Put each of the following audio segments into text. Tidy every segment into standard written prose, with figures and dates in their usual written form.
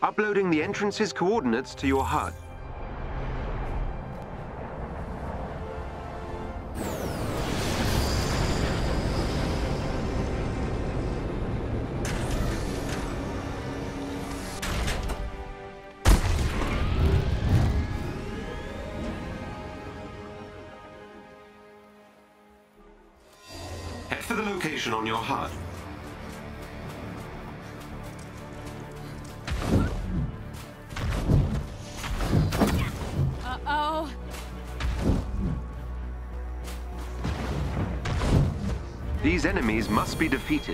Uploading the entrance's coordinates to your HUD. Head for the location on your HUD. Uh-oh. These enemies must be defeated.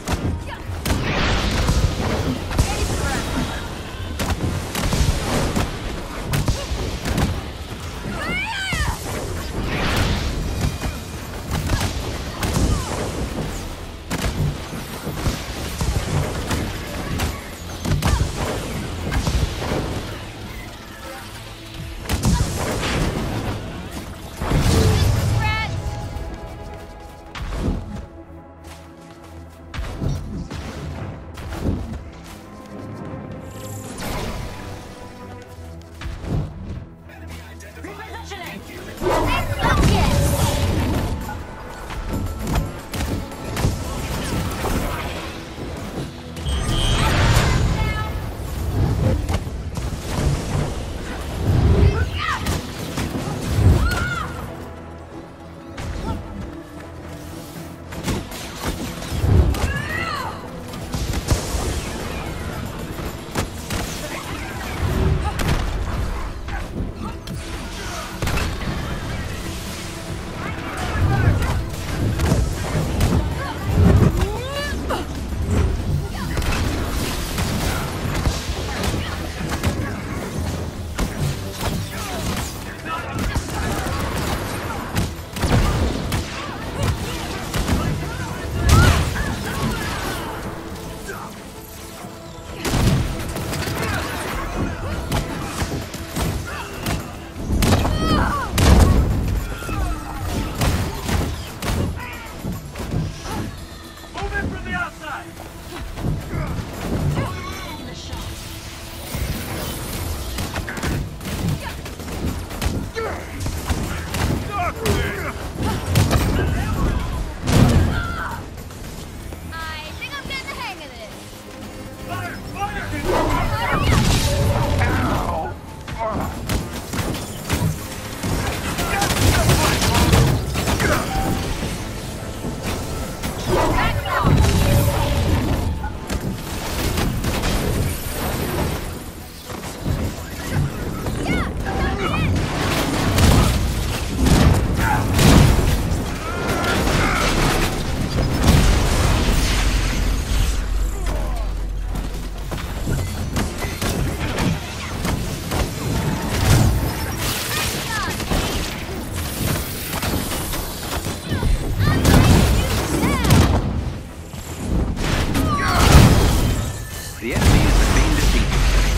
The enemies have been defeated.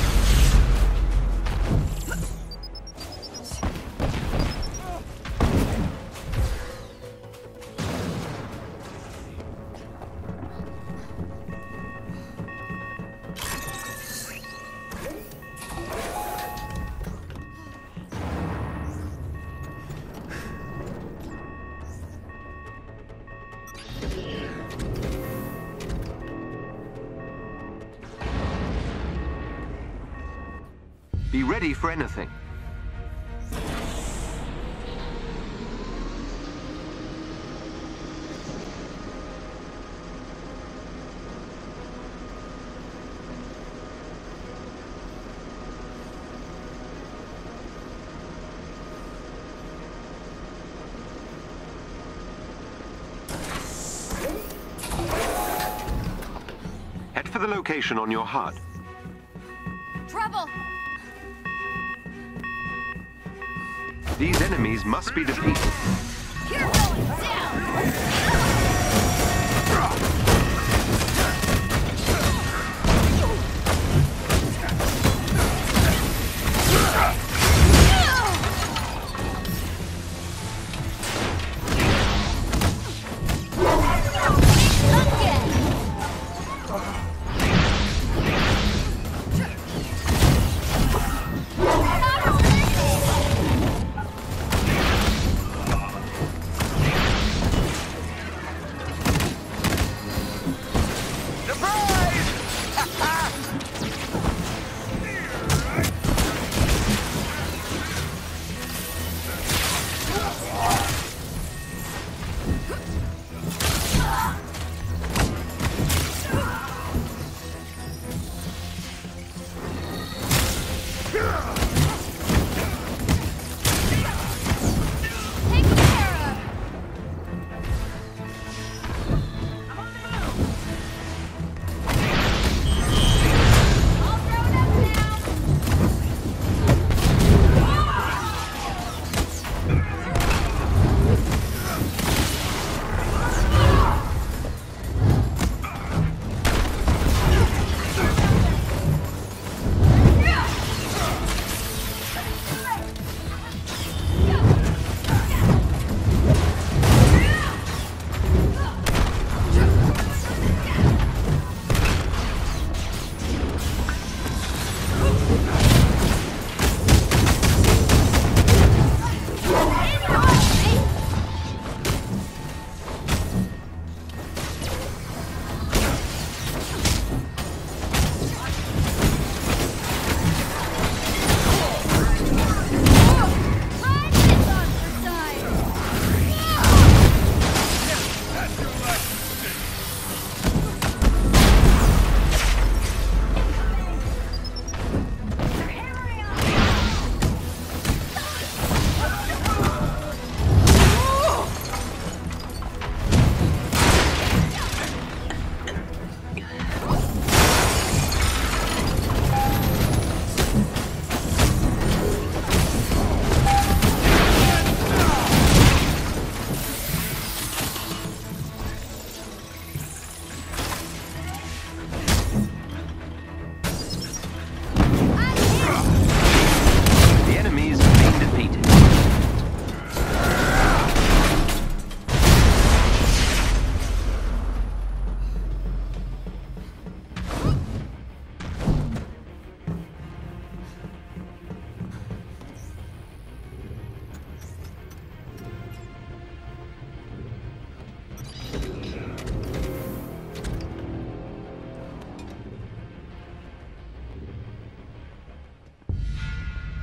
Be ready for anything. Head for the location on your HUD. Trouble! These enemies must be defeated. You're going down!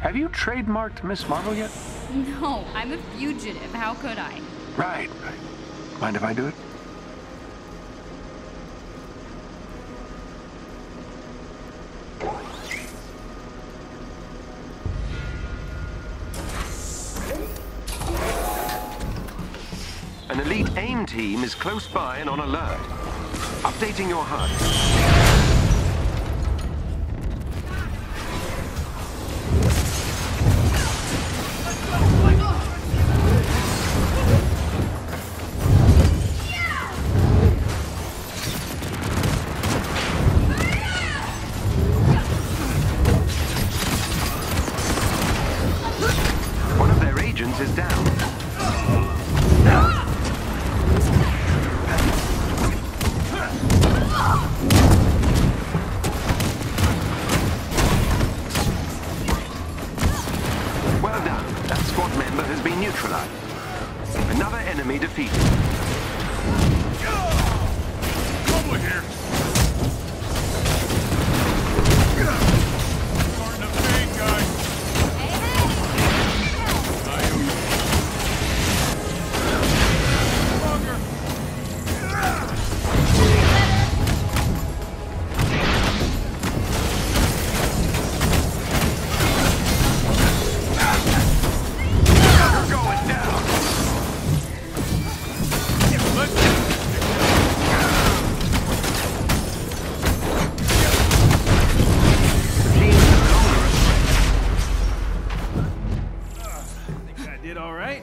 Have you trademarked Miss Marvel yet? No, I'm a fugitive. How could I? Right. Mind if I do it? An elite AIM team is close by and on alert. Updating your HUD. One of their agents is down. Well done. That squad member has been neutralized. Another enemy defeated. Trouble here. Starting to fade, guys. Longer. You're going down. Let's The team is no longer a threat. I think I did all right.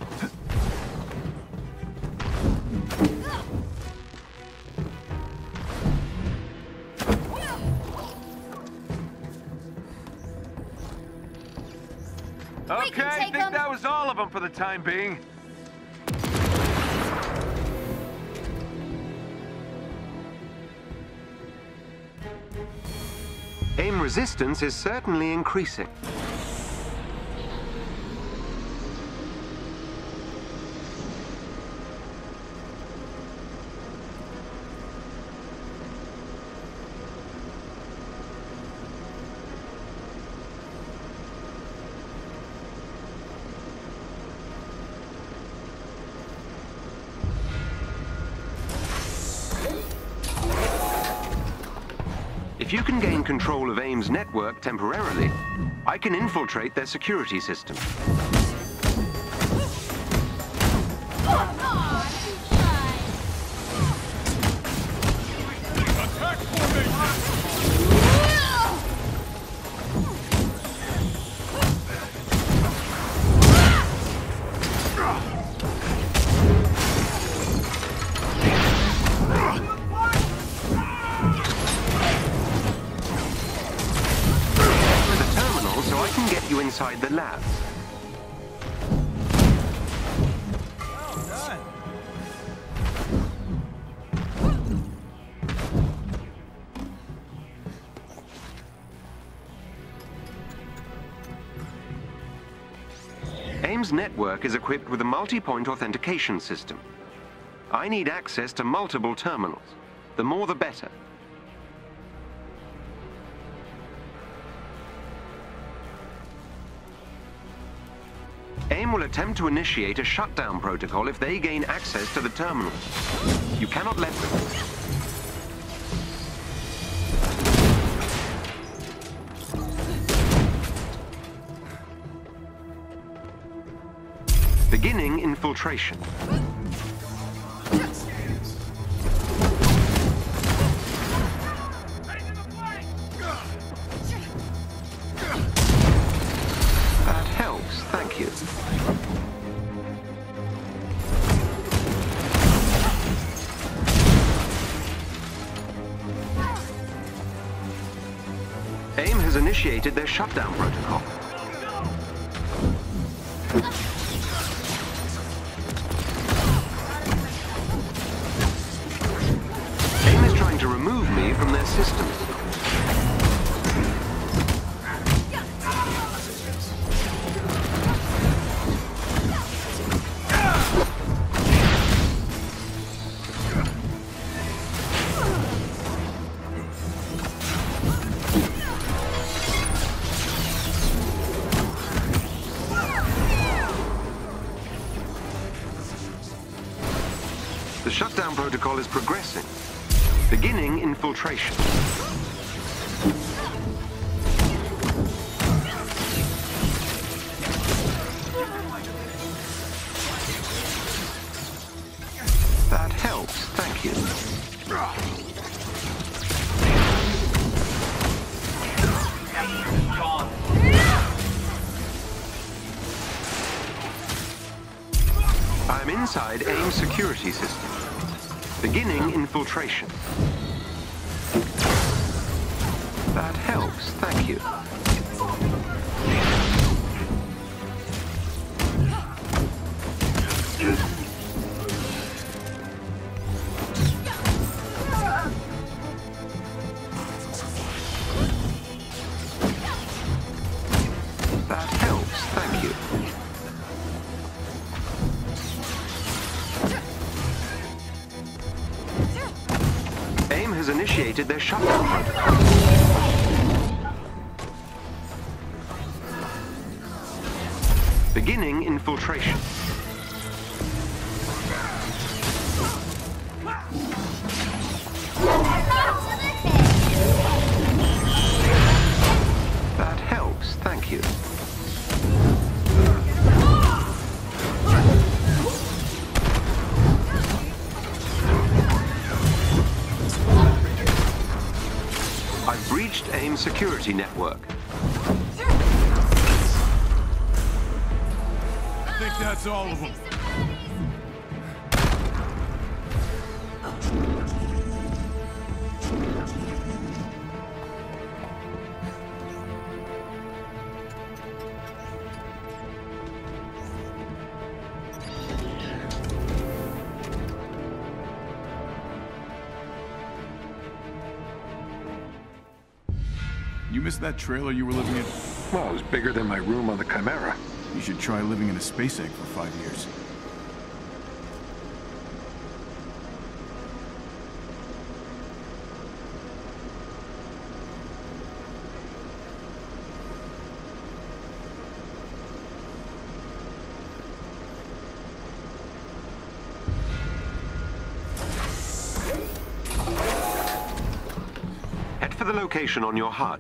We can Okay, I take think 'em. that was all of them for the time being. AIM resistance is certainly increasing. If you can gain control of AIM's network temporarily, I can infiltrate their security system. Attack formation. Enter the terminal so I can get you inside the lab. Well done. AIM's network is equipped with a multi-point authentication system. I need access to multiple terminals. The more the better. AIM will attempt to initiate a shutdown protocol if they gain access to the terminals. You cannot let them. Beginning infiltration. That helps, thank you. AIM has initiated their shutdown protocol. AIM is trying to remove me from their systems. shutdown protocol is progressing. Beginning infiltration. That helps, thank you. I'm inside AIM security system. Beginning infiltration. That helps, thank you. That helps, thank you. AIM has initiated their shutdown protocol. Beginning infiltration. That helps, thank you. I've breached AIM security network. I think that's all of them. You missed that trailer you were living in? Well, it was bigger than my room on the Chimera. You should try living in a space egg for 5 years. Head for the location on your HUD.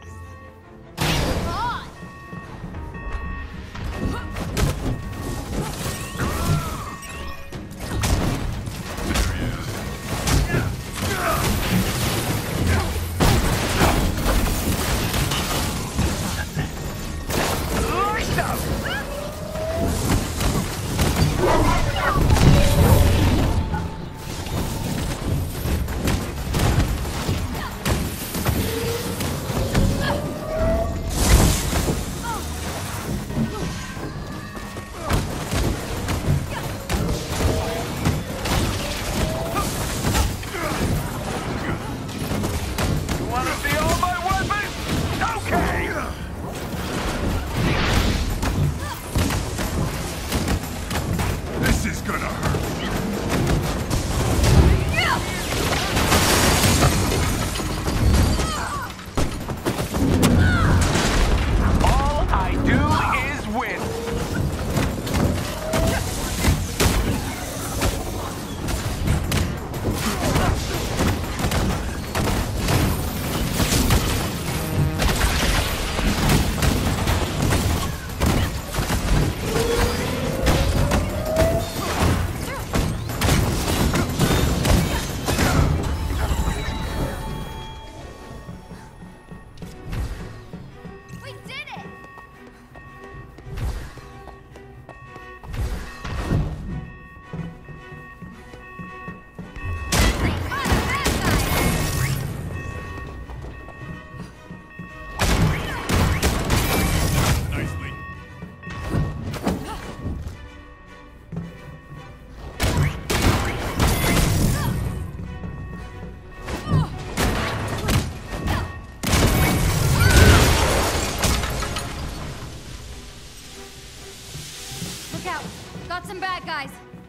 Got some bad guys.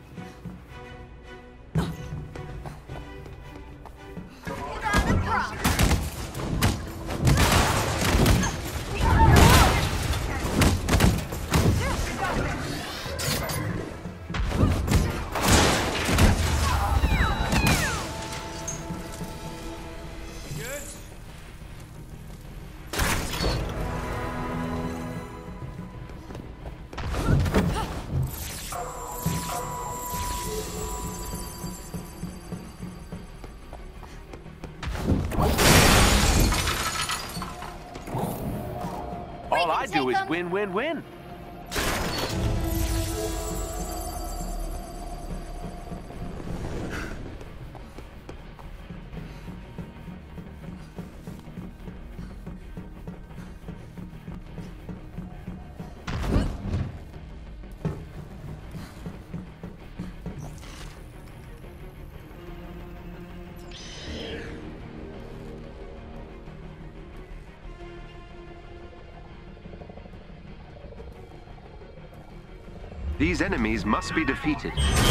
Got a problem. All I do is win, win, win. These enemies must be defeated.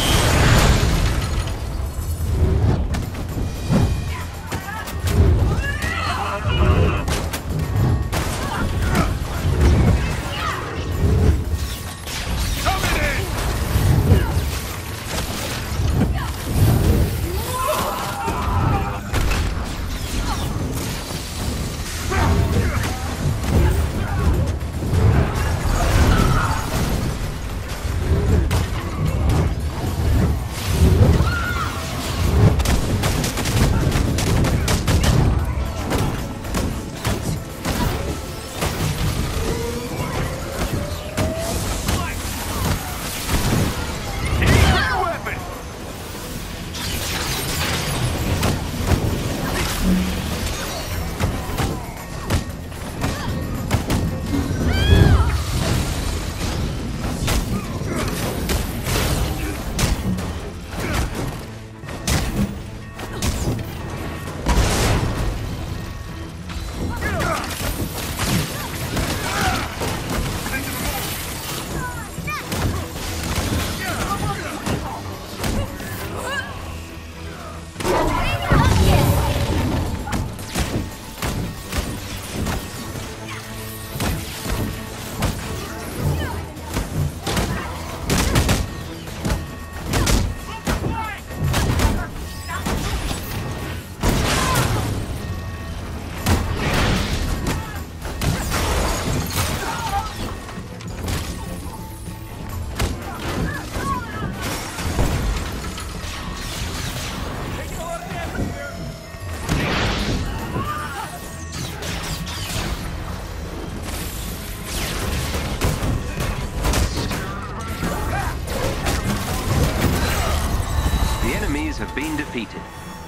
Have been defeated.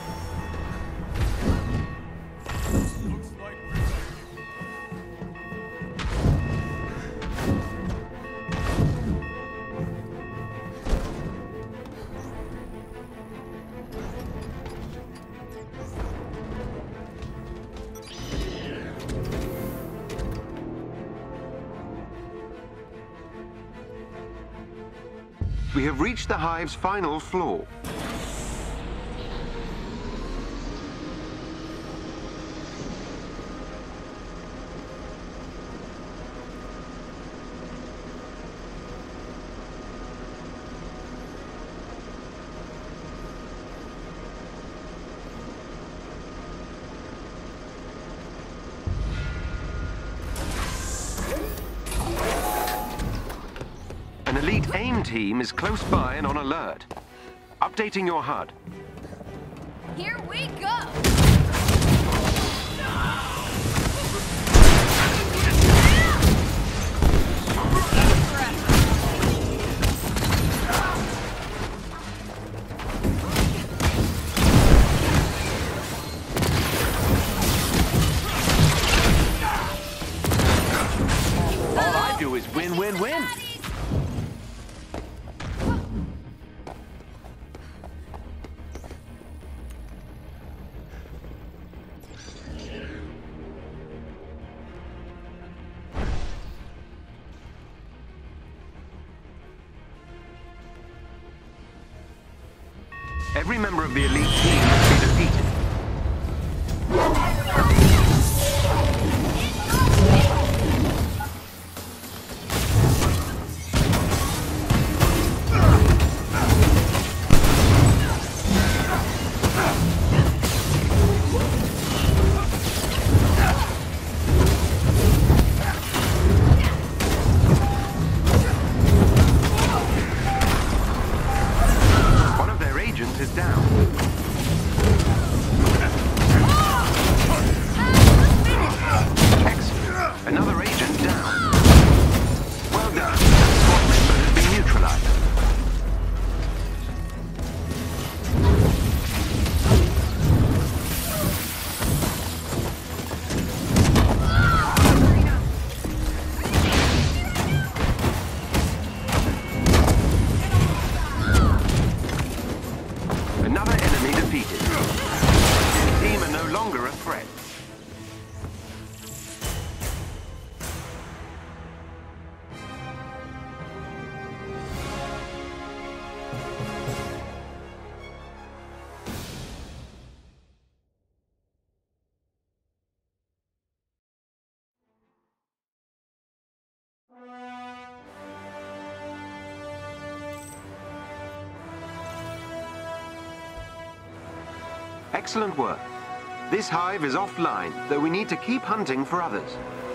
We have reached the hive's final floor. An elite AIM team is close by and on alert. Updating your HUD. Here we go! All I do is win, win, win. Every member of the elite team must be defeated. One of their agents is down. Excellent work. This hive is offline, though we need to keep hunting for others.